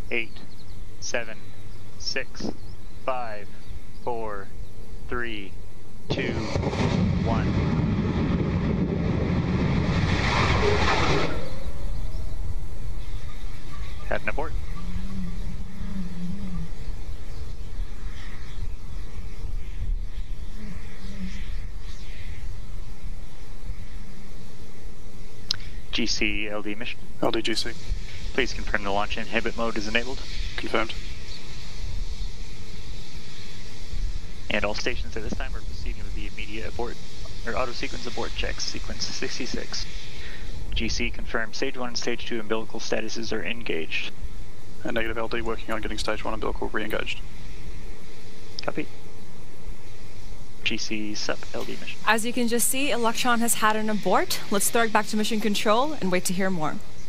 8, 7, 6, 5, 4, 3, 2, 1. Had an abort. GC LD mission. LDGC. Please confirm the launch inhibit mode is enabled. Confirmed. And all stations at this time are proceeding with the immediate abort, or auto sequence abort checks, sequence 66. GC confirmed stage 1 and stage 2 umbilical statuses are engaged. And negative LD working on getting stage 1 umbilical re-engaged. Copy. GC Sept LD mission. As you can just see, Electron has had an abort. Let's throw it back to mission control and wait to hear more.